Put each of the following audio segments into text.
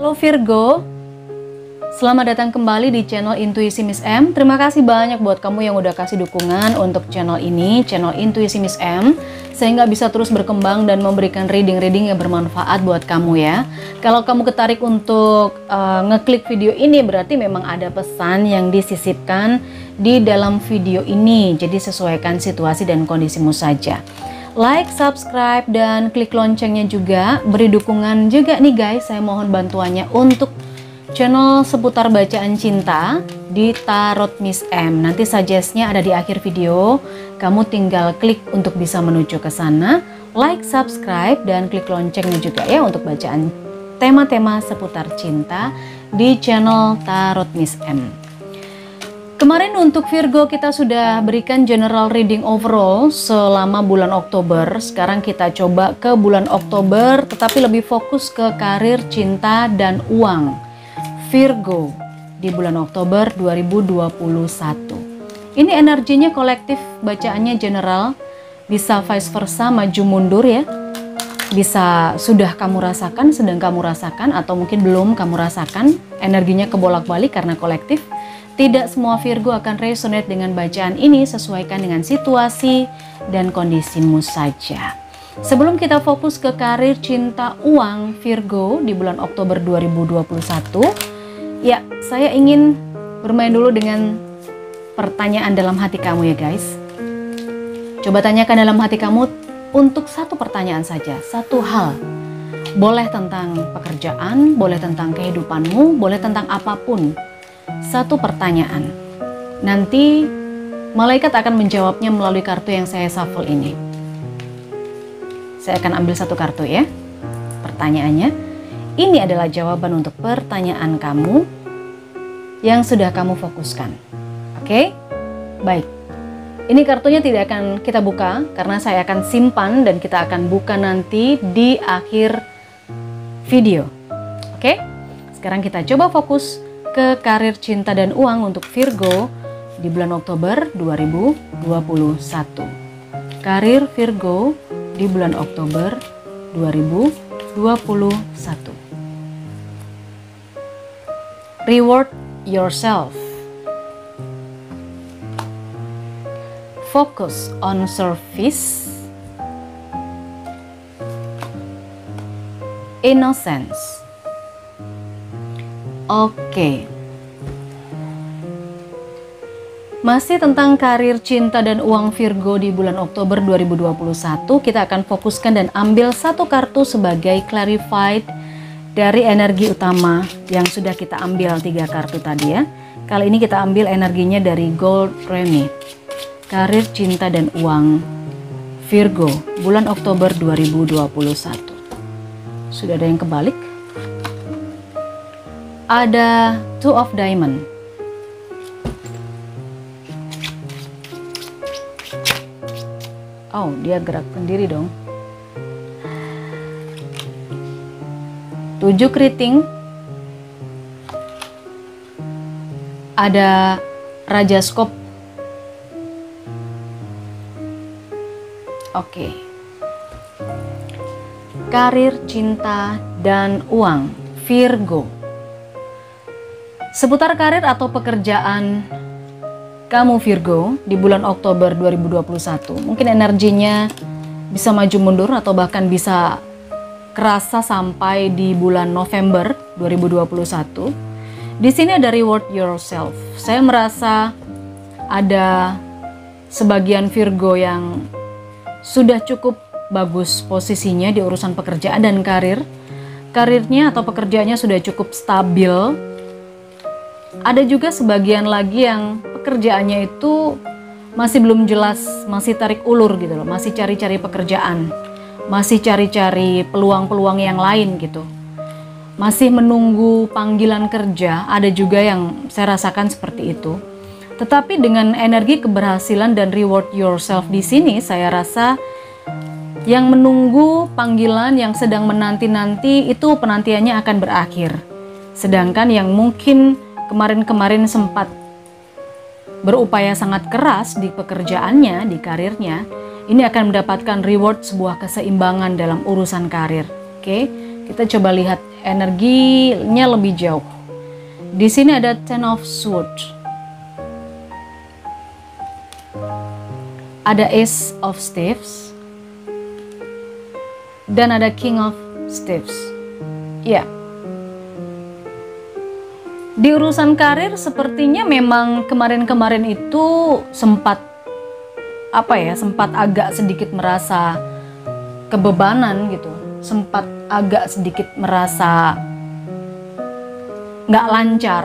Halo Virgo, selamat datang kembali di channel Intuisi Miss M. Terima kasih banyak buat kamu yang udah kasih dukungan untuk channel ini, channel Intuisi Miss M, sehingga bisa terus berkembang dan memberikan reading-reading yang bermanfaat buat kamu ya. Kalau kamu ketarik untuk ngeklik video ini, berarti memang ada pesan yang disisipkan di dalam video ini. Jadi sesuaikan situasi dan kondisimu saja. Like, subscribe, dan klik loncengnya juga. Beri dukungan juga nih guys, saya mohon bantuannya untuk channel seputar bacaan cinta di Tarot Miss M. Nanti suggestnya ada di akhir video. Kamu tinggal klik untuk bisa menuju ke sana. Like, subscribe, dan klik loncengnya juga ya untuk bacaan tema-tema seputar cinta di channel Tarot Miss M. Kemarin untuk Virgo kita sudah berikan general reading overall selama bulan Oktober. Sekarang kita coba ke bulan Oktober tetapi lebih fokus ke karir, cinta, dan uang. Virgo di bulan Oktober 2021. Ini energinya kolektif, bacaannya general, bisa vice versa, maju mundur ya. Bisa sudah kamu rasakan, sedang kamu rasakan, atau mungkin belum kamu rasakan. Energinya kebolak-balik karena kolektif. Tidak semua Virgo akan resonate dengan bacaan ini, sesuaikan dengan situasi dan kondisimu saja. Sebelum kita fokus ke karir, cinta, uang Virgo di bulan Oktober 2021, ya saya ingin bermain dulu dengan pertanyaan dalam hati kamu ya guys. Coba tanyakan dalam hati kamu untuk satu pertanyaan saja, satu hal. Boleh tentang pekerjaan, boleh tentang kehidupanmu, boleh tentang apapun. Satu pertanyaan. Nanti malaikat akan menjawabnya melalui kartu yang saya shuffle ini. Saya akan ambil satu kartu ya. Pertanyaannya, ini adalah jawaban untuk pertanyaan kamu yang sudah kamu fokuskan. Oke? Baik. Ini kartunya tidak akan kita buka karena saya akan simpan dan kita akan buka nanti di akhir video. Oke? Sekarang kita coba fokus ke karir, cinta, dan uang untuk Virgo di bulan Oktober 2021. Karir Virgo di bulan Oktober 2021. Reward yourself. Focus on service. Innocence. Oke. Masih tentang karir, cinta, dan uang Virgo di bulan Oktober 2021, kita akan fokuskan dan ambil satu kartu sebagai clarified dari energi utama yang sudah kita ambil 3 kartu tadi ya. Kali ini kita ambil energinya dari Gold Remy. Karir, cinta, dan uang Virgo bulan Oktober 2021. Sudah ada yang kebalik? Ada Two of Diamond. Oh, dia gerak sendiri dong. 7 keriting. Ada Raja Skop. Oke. Karir, cinta, dan uang Virgo. Seputar karir atau pekerjaan kamu Virgo di bulan Oktober 2021, mungkin energinya bisa maju mundur atau bahkan bisa kerasa sampai di bulan November 2021. Di sini ada reward yourself. Saya merasa ada sebagian Virgo yang sudah cukup bagus posisinya di urusan pekerjaan dan karir. Karirnya atau pekerjaannya sudah cukup stabil. Ada juga sebagian lagi yang pekerjaannya itu masih belum jelas, masih tarik ulur gitu loh, masih cari-cari pekerjaan, masih cari-cari peluang-peluang yang lain gitu. Masih menunggu panggilan kerja, ada juga yang saya rasakan seperti itu. Tetapi dengan energi keberhasilan dan reward yourself di sini, saya rasa yang menunggu panggilan, yang sedang menanti-nanti itu penantiannya akan berakhir. Sedangkan yang mungkin kemarin-kemarin sempat berupaya sangat keras di pekerjaannya, di karirnya, ini akan mendapatkan reward sebuah keseimbangan dalam urusan karir. Oke, kita coba lihat energinya lebih jauh. Di sini ada Ten of Swords, ada Ace of Staves, dan ada King of Staves. Ya, di urusan karir sepertinya memang kemarin-kemarin itu sempat agak sedikit merasa kebebanan gitu, sempat agak sedikit merasa nggak lancar.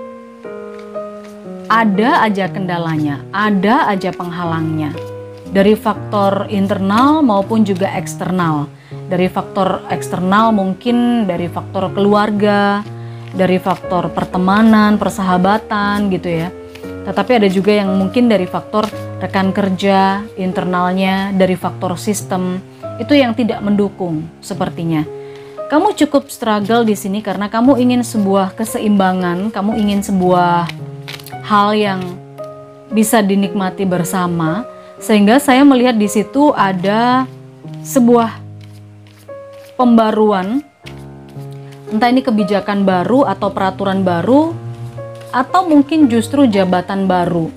Ada aja kendalanya, ada aja penghalangnya, dari faktor internal maupun juga eksternal. Dari faktor eksternal mungkin dari faktor keluarga, dari faktor pertemanan, persahabatan gitu ya. Tetapi ada juga yang mungkin dari faktor rekan kerja, internalnya, dari faktor sistem, itu yang tidak mendukung sepertinya. Kamu cukup struggle di sini karena kamu ingin sebuah keseimbangan, kamu ingin sebuah hal yang bisa dinikmati bersama, sehingga saya melihat di situ ada sebuah pembaruan, entah ini kebijakan baru atau peraturan baru, atau mungkin justru jabatan baru,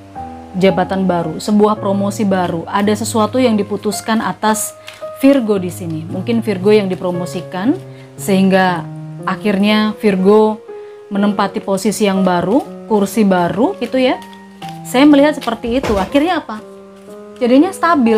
sebuah promosi baru. Ada sesuatu yang diputuskan atas Virgo di sini. Mungkin Virgo yang dipromosikan sehingga akhirnya Virgo menempati posisi yang baru, kursi baru gitu ya. Saya melihat seperti itu. Akhirnya apa? Jadinya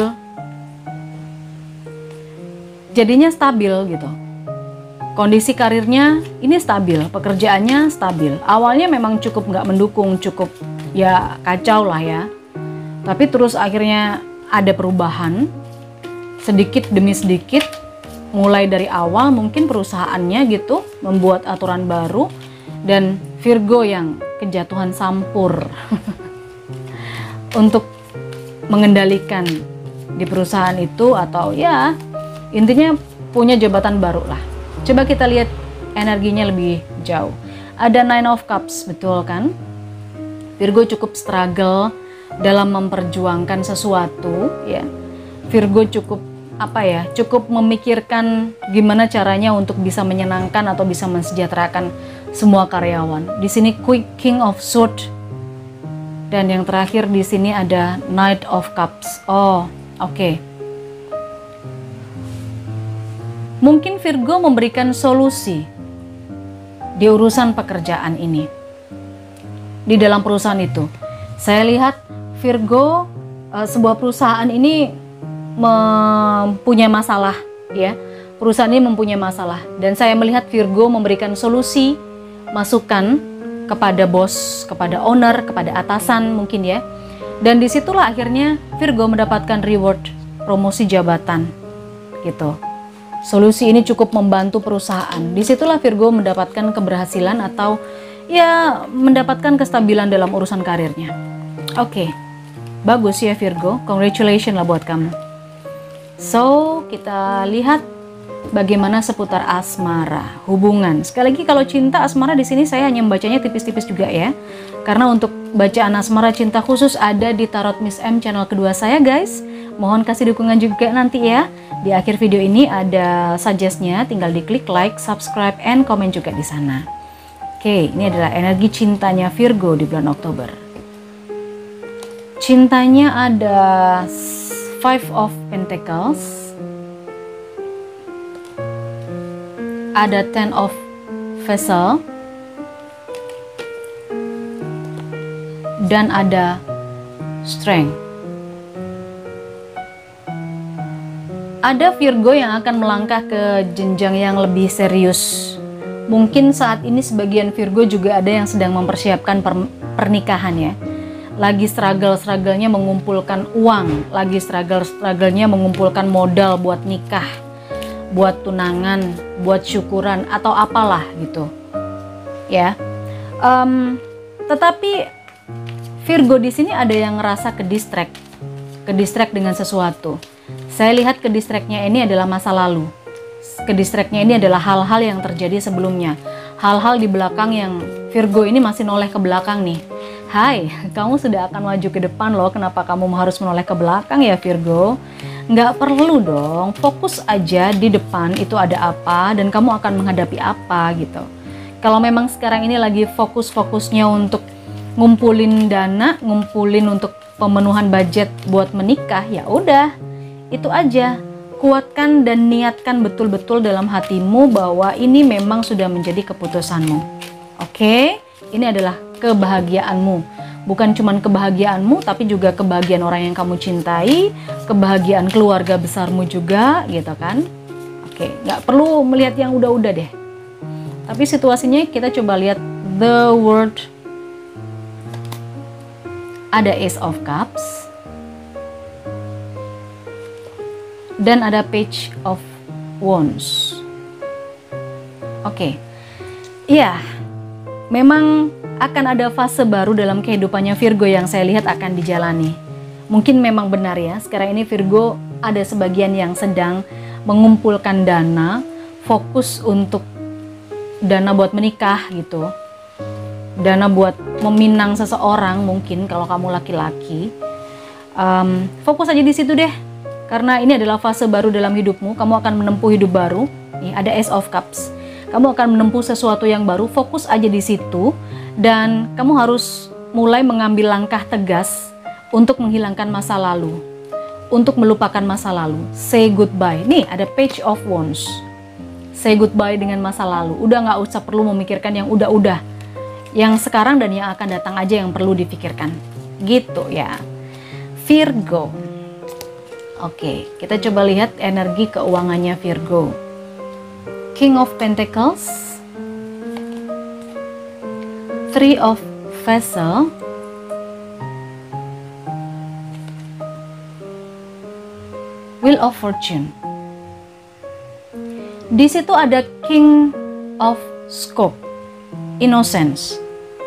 stabil gitu. Kondisi karirnya ini stabil, pekerjaannya stabil. Awalnya memang cukup nggak mendukung, cukup ya kacau lah ya. Tapi terus akhirnya ada perubahan, sedikit demi sedikit, mulai dari awal mungkin perusahaannya gitu, membuat aturan baru, dan Virgo yang kejatuhan sampur untuk mengendalikan di perusahaan itu, atau ya intinya punya jabatan baru lah. Coba kita lihat energinya lebih jauh. Ada Nine of Cups, betul kan? Virgo cukup struggle dalam memperjuangkan sesuatu ya. Virgo cukup cukup memikirkan gimana caranya untuk bisa menyenangkan atau bisa mensejahterakan semua karyawan. Di sini King of Swords, dan yang terakhir di sini ada Knight of Cups. Oh, oke. Mungkin Virgo memberikan solusi di urusan pekerjaan ini. Di dalam perusahaan itu, saya lihat Virgo, sebuah perusahaan ini mempunyai masalah ya. Perusahaan ini mempunyai masalah, dan saya melihat Virgo memberikan solusi, masukan kepada bos, kepada owner, kepada atasan mungkin ya. Dan disitulah akhirnya Virgo mendapatkan reward, promosi jabatan gitu. Solusi ini cukup membantu perusahaan. Disitulah Virgo mendapatkan keberhasilan atau ya mendapatkan kestabilan dalam urusan karirnya. Oke, bagus ya Virgo, congratulations lah buat kamu. So, kita lihat bagaimana seputar asmara, hubungan. Sekali lagi kalau cinta asmara di sini saya hanya membacanya tipis-tipis juga ya. Karena untuk bacaan asmara cinta khusus ada di Tarot Miss M channel kedua saya guys. Mohon kasih dukungan juga nanti ya. Di akhir video ini ada suggest-nya, tinggal diklik like, subscribe, and komen juga di sana. Oke, ini adalah energi cintanya Virgo di bulan Oktober. Cintanya ada Five of Pentacles, ada Ten of Vessel, dan ada Strength. Ada Virgo yang akan melangkah ke jenjang yang lebih serius. Mungkin saat ini sebagian Virgo juga ada yang sedang mempersiapkan pernikahan ya. Lagi struggle-strugglenya mengumpulkan uang, lagi struggle-strugglenya mengumpulkan modal buat nikah, buat tunangan, buat syukuran atau apalah gitu. Ya. Tetapi Virgo di sini ada yang ngerasa ke-distract dengan sesuatu. Saya lihat ke-distract-nya ini adalah masa lalu. Ke-distract-nya ini adalah hal-hal yang terjadi sebelumnya. Hal-hal di belakang yang Virgo ini masih noleh ke belakang nih. Hai, kamu sudah akan maju ke depan loh. Kenapa kamu harus menoleh ke belakang ya Virgo? Nggak perlu dong, fokus aja di depan itu ada apa dan kamu akan menghadapi apa gitu. Kalau memang sekarang ini lagi fokus-fokusnya untuk ngumpulin dana, ngumpulin untuk pemenuhan budget buat menikah, ya udah, itu aja. Kuatkan dan niatkan betul-betul dalam hatimu bahwa ini memang sudah menjadi keputusanmu. Oke? Ini adalah kebahagiaanmu. Bukan cuma kebahagiaanmu, tapi juga kebahagiaan orang yang kamu cintai, kebahagiaan keluarga besarmu juga, gitu kan? Oke, nggak perlu melihat yang udah-udah deh. Tapi situasinya kita coba lihat the word. Ada Ace of Cups. Dan ada Page of Wands. Oke. Iya. Memang akan ada fase baru dalam kehidupannya Virgo yang saya lihat akan dijalani. Mungkin memang benar ya, sekarang ini Virgo ada sebagian yang sedang mengumpulkan dana, fokus untuk dana buat menikah gitu. Dana buat meminang seseorang mungkin kalau kamu laki-laki. Fokus aja di situ deh. Karena ini adalah fase baru dalam hidupmu, kamu akan menempuh hidup baru. Nih, ada Ace of Cups. Kamu akan menempuh sesuatu yang baru, fokus aja di situ. Dan kamu harus mulai mengambil langkah tegas untuk menghilangkan masa lalu. Untuk melupakan masa lalu. Say goodbye. Nih, ada Page of Wands. Say goodbye dengan masa lalu. Udah nggak usah perlu memikirkan yang udah-udah. Yang sekarang dan yang akan datang aja yang perlu dipikirkan. Gitu ya. Virgo. Oke, kita coba lihat energi keuangannya Virgo. King of Pentacles, Three of Vessel, Wheel of Fortune. Di situ ada King of Scope, Innocence.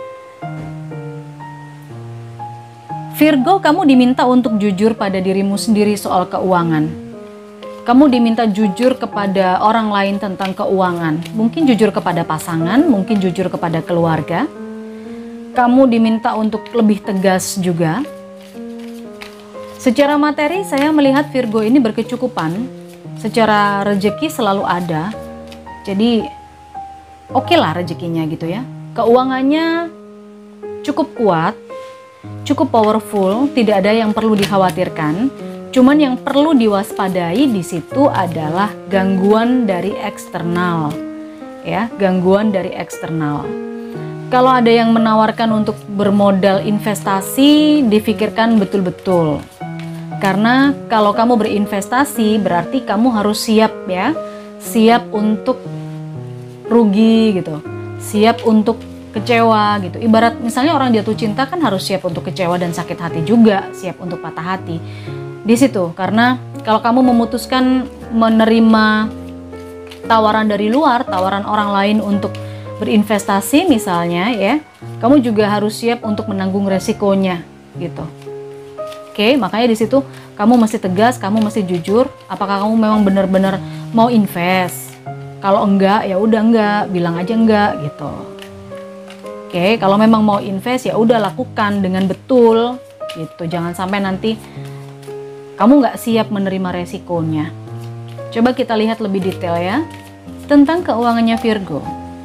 Virgo, kamu diminta untuk jujur pada dirimu sendiri soal keuangan. Kamu diminta jujur kepada orang lain tentang keuangan. Mungkin jujur kepada pasangan, mungkin jujur kepada keluarga. Kamu diminta untuk lebih tegas juga. Secara materi, saya melihat Virgo ini berkecukupan. Secara rezeki selalu ada. Jadi, oke lah rezekinya gitu ya. Keuangannya cukup kuat. Cukup powerful, tidak ada yang perlu dikhawatirkan. Cuman yang perlu diwaspadai di situ adalah gangguan dari eksternal. Ya, gangguan dari eksternal. Kalau ada yang menawarkan untuk bermodal investasi, difikirkan betul-betul. Karena kalau kamu berinvestasi, berarti kamu harus siap ya. Siap untuk rugi gitu. Siap untuk kecewa gitu. Ibarat misalnya orang jatuh cinta kan harus siap untuk kecewa dan sakit hati juga, siap untuk patah hati. Di situ, karena kalau kamu memutuskan menerima tawaran dari luar, tawaran orang lain untuk berinvestasi misalnya ya, kamu juga harus siap untuk menanggung resikonya gitu. Oke, makanya di situ kamu mesti tegas, kamu mesti jujur, apakah kamu memang benar-benar mau invest. Kalau enggak, ya udah enggak, bilang aja enggak gitu. Oke, kalau memang mau invest ya udah lakukan dengan betul gitu. Jangan sampai nanti kamu nggak siap menerima resikonya. Coba kita lihat lebih detail ya tentang keuangannya Virgo.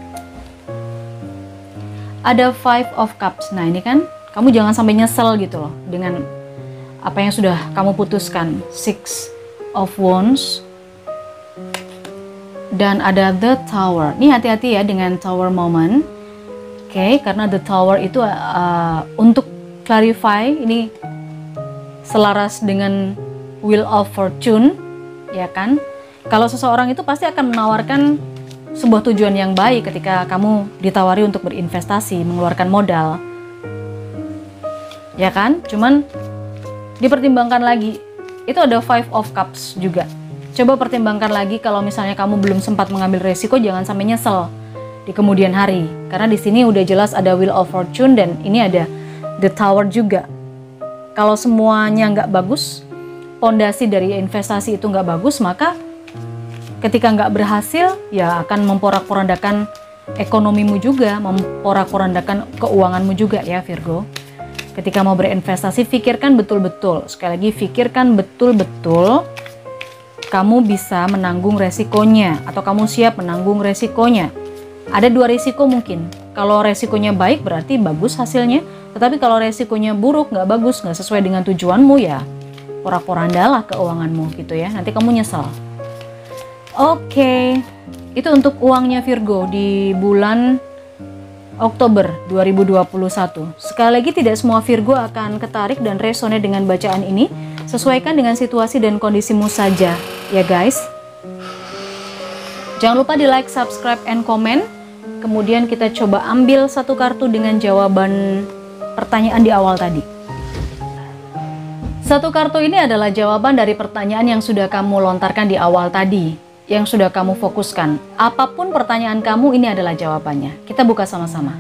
Ada Five of Cups. Nah ini kan kamu jangan sampai nyesel gitu loh dengan apa yang sudah kamu putuskan. Six of Wands. Dan ada The Tower. Ini hati-hati ya dengan Tower moment. Oke, karena The Tower itu untuk clarify, ini selaras dengan Wheel of Fortune, ya kan? Kalau seseorang itu pasti akan menawarkan sebuah tujuan yang baik ketika kamu ditawari untuk berinvestasi, mengeluarkan modal. Ya kan? Cuman dipertimbangkan lagi. Itu ada Five of Cups juga. Coba pertimbangkan lagi kalau misalnya kamu belum sempat mengambil resiko, jangan sampai nyesel di kemudian hari. Karena di sini udah jelas ada Wheel of Fortune dan ini ada The Tower juga. Kalau semuanya nggak bagus, pondasi dari investasi itu nggak bagus, maka ketika nggak berhasil, ya akan memporak-porandakan ekonomimu juga, memporak-porandakan keuanganmu juga ya Virgo. Ketika mau berinvestasi, pikirkan betul-betul. Sekali lagi, pikirkan betul-betul kamu bisa menanggung resikonya atau kamu siap menanggung resikonya. Ada dua resiko mungkin. Kalau resikonya baik berarti bagus hasilnya, tetapi kalau resikonya buruk, nggak bagus, nggak sesuai dengan tujuanmu, ya porak-porandalah keuanganmu gitu ya. Nanti kamu nyesel. Oke, itu untuk uangnya Virgo di bulan Oktober 2021. Sekali lagi, tidak semua Virgo akan ketarik dan resonate dengan bacaan ini. Sesuaikan dengan situasi dan kondisimu saja ya guys. Jangan lupa di like, subscribe, and comment. Kemudian kita coba ambil satu kartu dengan jawaban pertanyaan di awal tadi. Satu kartu ini adalah jawaban dari pertanyaan yang sudah kamu lontarkan di awal tadi, yang sudah kamu fokuskan. Apapun pertanyaan kamu, ini adalah jawabannya. Kita buka sama-sama.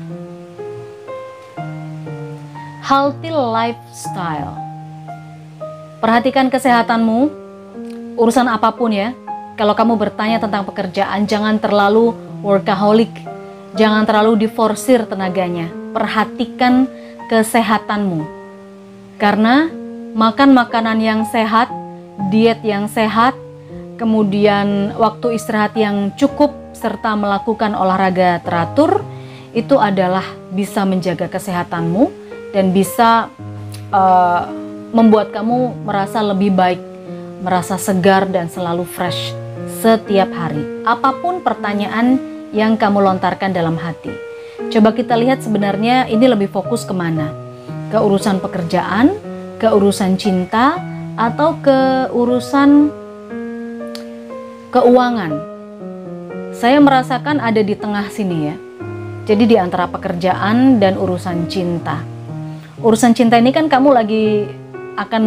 Healthy lifestyle. Perhatikan kesehatanmu, urusan apapun ya. Kalau kamu bertanya tentang pekerjaan, jangan terlalu workaholic, jangan terlalu diforsir tenaganya. Perhatikan kesehatanmu. Karena makan makanan yang sehat, diet yang sehat, kemudian waktu istirahat yang cukup, serta melakukan olahraga teratur, itu adalah bisa menjaga kesehatanmu dan bisa membuat kamu merasa lebih baik, merasa segar dan selalu fresh setiap hari. Apapun pertanyaan yang kamu lontarkan dalam hati. Coba kita lihat sebenarnya ini lebih fokus kemana? Ke urusan pekerjaan, ke urusan cinta, atau ke urusan keuangan. Saya merasakan ada di tengah sini ya. Jadi di antara pekerjaan dan urusan cinta. Urusan cinta ini kan kamu lagi akan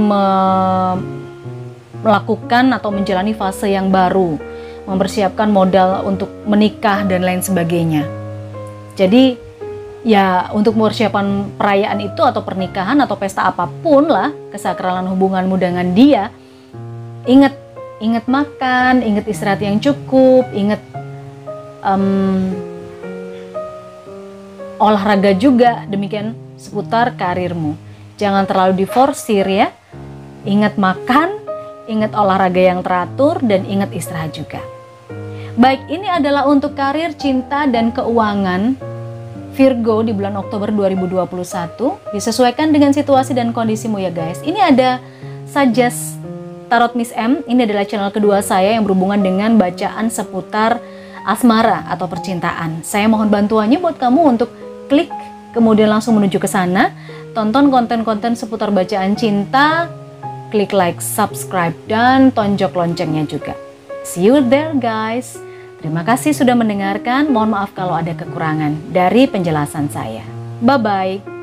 melakukan atau menjalani fase yang baru, mempersiapkan modal untuk menikah dan lain sebagainya. Jadi ya untuk persiapan perayaan itu atau pernikahan atau pesta apapun lah, kesakralan hubunganmu dengan dia, ingat makan, ingat istirahat yang cukup, ingat olahraga juga, demikian seputar karirmu. Jangan terlalu diforsir ya. Ingat makan, ingat olahraga yang teratur, dan ingat istirahat juga. Baik, ini adalah untuk karir, cinta, dan keuangan Virgo di bulan Oktober 2021. Disesuaikan dengan situasi dan kondisimu ya guys. Ini ada Suggest Tarot Miss M. Ini adalah channel kedua saya yang berhubungan dengan bacaan seputar asmara atau percintaan. Saya mohon bantuannya buat kamu untuk klik, kemudian langsung menuju ke sana. Tonton konten-konten seputar bacaan cinta, klik like, subscribe, dan tonjok loncengnya juga. See you there guys. Terima kasih sudah mendengarkan. Mohon maaf kalau ada kekurangan dari penjelasan saya. Bye-bye.